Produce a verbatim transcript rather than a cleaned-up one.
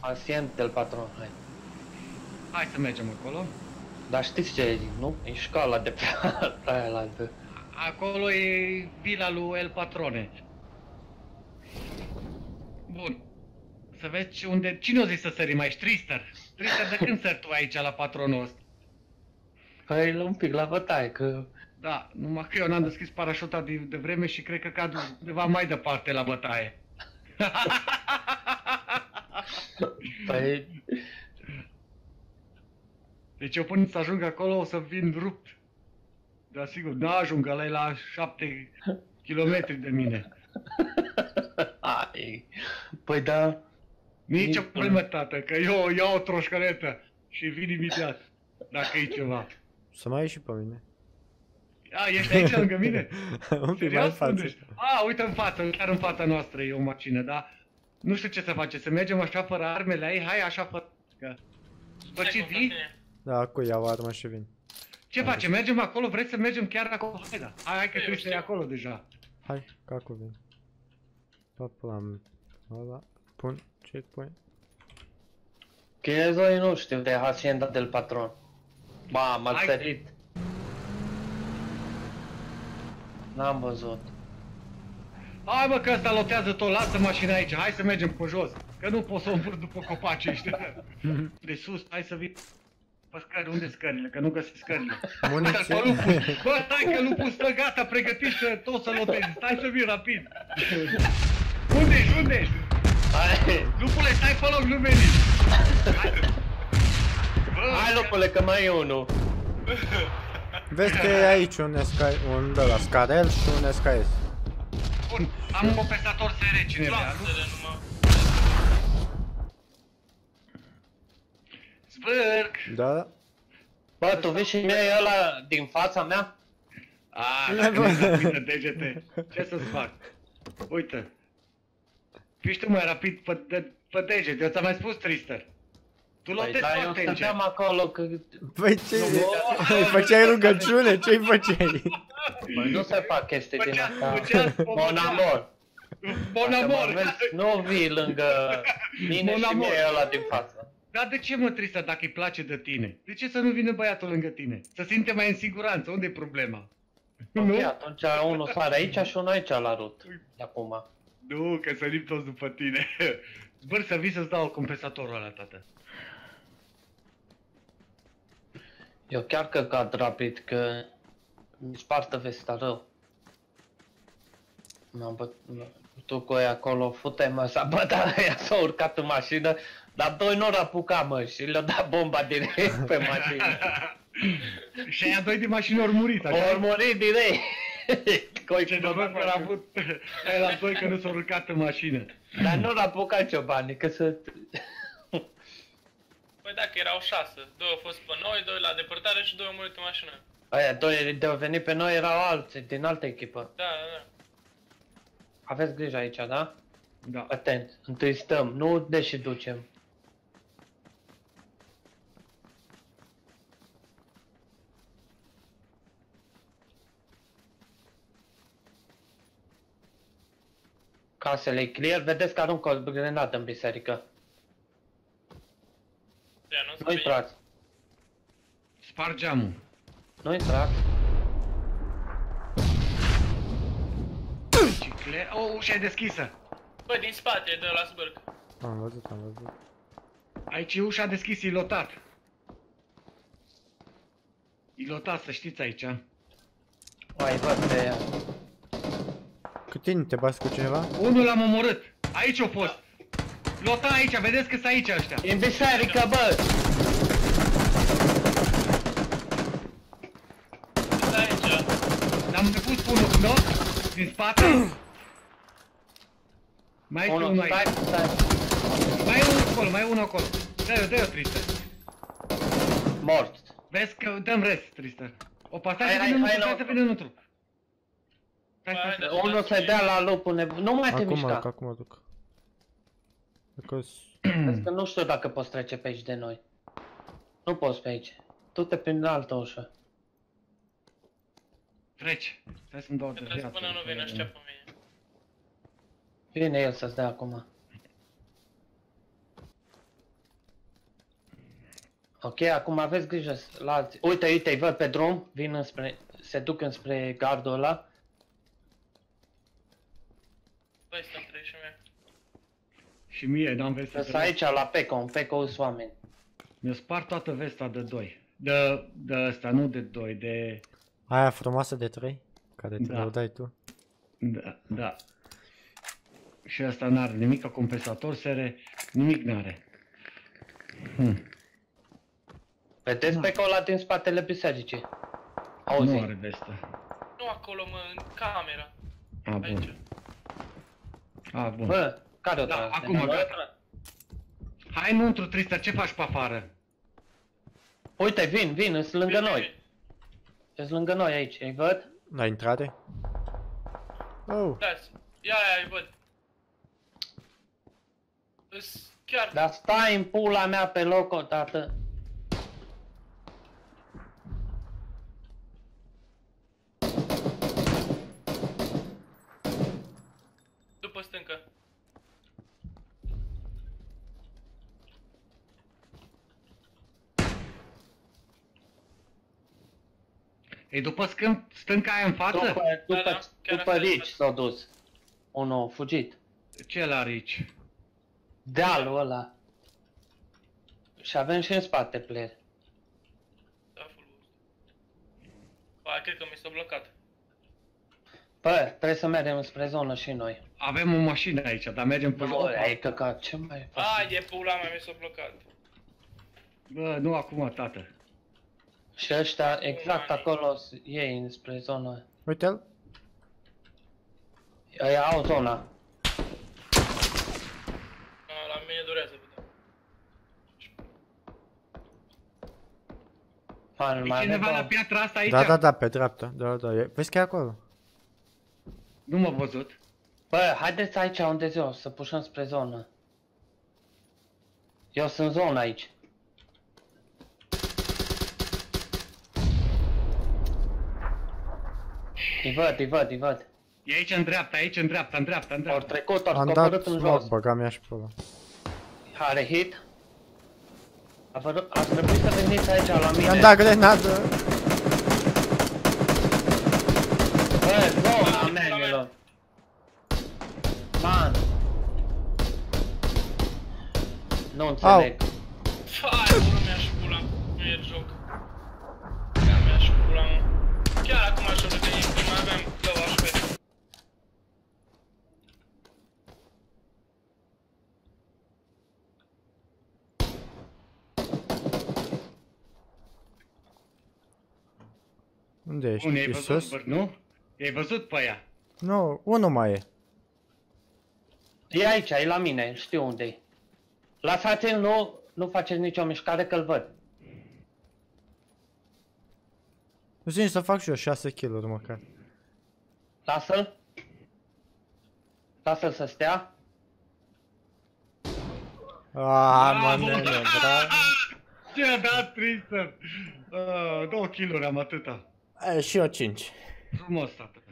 Ascient del patron, hai. Hai să mergem acolo. Dar știți ce zic, nu? E școala de pe aia la altă. Acolo e vila lui El Patrone. Bun. Să vezi unde... Cine o zis să sărim aici? Trister. Trister, de când sări tu aici la patronul ăsta? Păi un pic la bătaie, că... Da, numai că eu n-am deschis parașuta de, de vreme și cred că cad undeva mai departe la bătaie. Păi... Deci eu până să ajung acolo o să vin rupt. Dar sigur, n-ajung, ăla e la șapte kilometri de mine. Ai... Păi da... Nici o problemă, tată, că eu iau o troșcăletă și vin imediat, dacă e ceva. Să mai ieși și pe mine. A, ești aici lângă mine? Un pic mai în față. A, uite în față, chiar în fața noastră e o mașină, dar nu știu ce să face, să mergem așa fără armele aici, hai așa fără... Bă, ce vii? Da, cu iau arma și vin. Ce facem? Mergem acolo? Vreți să mergem chiar acolo? Hai, da. Hai, hai că trebuie să e acolo deja. Hai, ca cu vin. Paplam. Ăla. Pun checkpoint. Chezoi nu știu de Hacienda del Patron. Ba, m-a Hai. sărit. N-am văzut. Hai mă că ăsta lotează tot, lasă mașina aici, hai să mergem pe jos. Că nu pot să o învârt după copaci ăștia. De sus, hai să vii. Pe scări, unde scările? Că nu găsesc scările. Muniție. Bă, lupul, bă, stai că lupul stă gata, pregătit să tot să lotezi. Stai să vii rapid. Unde ești, unde ești? Hai, Lupule, stai pe loc, nu veni. Hai, bă, hai lupule că mai e unul. Vezi că e aici un esca... un de la scarel și un S K S. bun, am un compensator S R, cine vrea, nu? Zvârc! Da? Bă, tu vii și mie ăla din fața mea? Aaa, dacă nu-i rapidă degete, ce să-ți fac? Uite. Fii tu mai rapid pe, de, pe degete, eu ți-am mai spus, Trister. Tu Păi lotezi da, eu foarte încet. stăteam acolo că... Păi ce? Îi făceai rugăciune? Ce-i făceai? Băi, nu se fac chestii din Făcea- asta. făcea- Mon amor. Bon Dacă amor! mă vezi, nu vii lângă mine Mon și amor. mie ăla din față. Dar de ce mă, Trister, dacă îi place de tine? De ce să nu vină băiatul lângă tine? Să simte mai în siguranță, unde e problema? Ok, atunci unul sare aici și unul aici la rut. De acum. Nu, că sărim toți după tine. Zbăr să vii să-ți dau compensatorul ăla, tată. Eu chiar că cad rapid, că mi spartă vesta rău. M-am bătut cu ei acolo, fute-mă, s-a bătat aia, s-a urcat în mașină, dar doi nu au apucat, mă, și le-au dat bomba direct pe mașină. Și aia doi din mașină ori murit, așa? Au murit direct. Coi Ce noroc că a avut aia la doi că nu s-au urcat în mașină. Dar nu l-a apucat Ciobani, că să... Păi dacă erau șase, doi au fost pe noi, doi la depărtare și doi au murit în mașină. Aia doi de-au venit pe noi erau alții, din altă echipă. Da, da, da. Aveți grijă aici, da? Da. Atent, întâi stăm, nu deși ducem. Casele e clear, vedeți că aruncă o grenadă în biserică. De nu Nu intrați, Spar geamul. nu intrați. Cicle... O, ușa e deschisă. Bă, din spate, de la Zbârc. Am văzut, am văzut. Aici e ușa deschisă, e lotat. E lotat, să știți aici. Mai văd pe ea. Cu tine te bați cu cineva? Unul l-am omorât. Aici a fost. Lota aici, vedeți că sunt aici ăștia. În biserică, bă! Da, aici. L-am depus pe unul, nu? Din spate. Mai este Unul, unul stai, aici. stai. Mai e unul acolo, mai e unul acolo. Dă-i-o, dă-i-o, Trister. Mort. Vezi că dăm rest, Trister. O pasaj să Hai, vină hai, înăuntru, hai, stai să la- vină înăuntru. Stai, stai, stai. Hai, Unul se dea la lupul nebun, nu mai te Acum mișca. duc, acum duc. Dacă Vezi că nu știu dacă poți trece pe aici de noi. Nu poți pe aici. Tu te prin altă ușă. Treci. Stai să-mi dau de Trebuie să viață. până nu vine ăștia pe mine. Vine el să-ți dea acum. Ok, acum aveți grijă la alții. Uite, uite, îi văd pe drum, vin înspre, se duc înspre gardul ăla. Băi, stăm trei și mie. Și mie, n-am vestă. Sunt aici la Peco, în Peco sunt oameni. Mi-a spart toată vesta de doi. De, de ăsta, nu de doi, de... Aia frumoasă de trei? Care te Da. lăudai tu? Da, da. Și ăsta n-are nimic ca compensator, sere, nimic n-are. Hm. Vedeți Da. Peco ăla din spatele bisericii? Nu Auzi, are vestă. Nu acolo, mă, în camera. A, Aici. bun. A, bun. bă, care o Da, tragi? acum, De noi? gata. Hai înăuntru, Tristan, ce faci pe afară? Uite, vin, vin, sunt lângă Vin, noi. vin. Sunt lângă noi aici, îi văd? La intrare? Oh, Dați. Ia, ia, îi văd. Îs chiar... Dar stai în pula mea pe loc odată. După stâncă. E după scân, stânca aia în față? După, după, da, chiar după asta Rich este. s-a dus. Unul a fugit. Ce la aici? Dealul ăla. Și avem și în spate player. Da, full boost. Ba, cred că mi s-a blocat. Bă, trebuie să mergem spre zonă și noi. Avem o mașină aici, dar mergem pe Bă, jos. ai căcat, ce mai faci? Ai, e pula mea, mi s-a blocat. Bă, nu acum, tată. Și ăștia exact acolo s- ei spre zonă. uite-l. Ăia au zona. A, la mine durează, vedem. Man, E mai cineva avem la o- piatra asta aici? Da, da, da, pe dreapta. Da, da, e- vezi că e acolo. Nu m-a văzut. Bă, haideți aici unde eu, să pușăm spre zonă. Eu sunt zonă aici. Îi văd, îi văd, îi văd. E aici în dreapta, aici în dreapta, în dreapta, în Au dreapta. trecut, au Am dat coborât în smoke, jos. băga mea și pe ăla. Are hit. A, văd, a trebuit să veniți aici la mine. I-am dat grenadă. Bă, zona menilor. Man. Nu înțeleg. Fai, pula mea și pula. Nu e joc. Pula mea și pula, mă. Chiar acum aș râde de ei, mai aveam două H P. Unde ești? Unde ai E văzut, sus? bă, nu? I-ai văzut pe ea. Nu, unul mai e. E aici, e la mine, știu unde e. Lăsați-l, nu, nu faceți nicio mișcare că-l văd. Zi să fac și eu șase kill-uri măcar. Lasă-l. Lasă-l să stea. Aaaa, Bravo! mă, nene, bravo. Ce-a dat Tristan? Uh, două kill-uri am atâta. E, și eu cinci. Frumos, tată.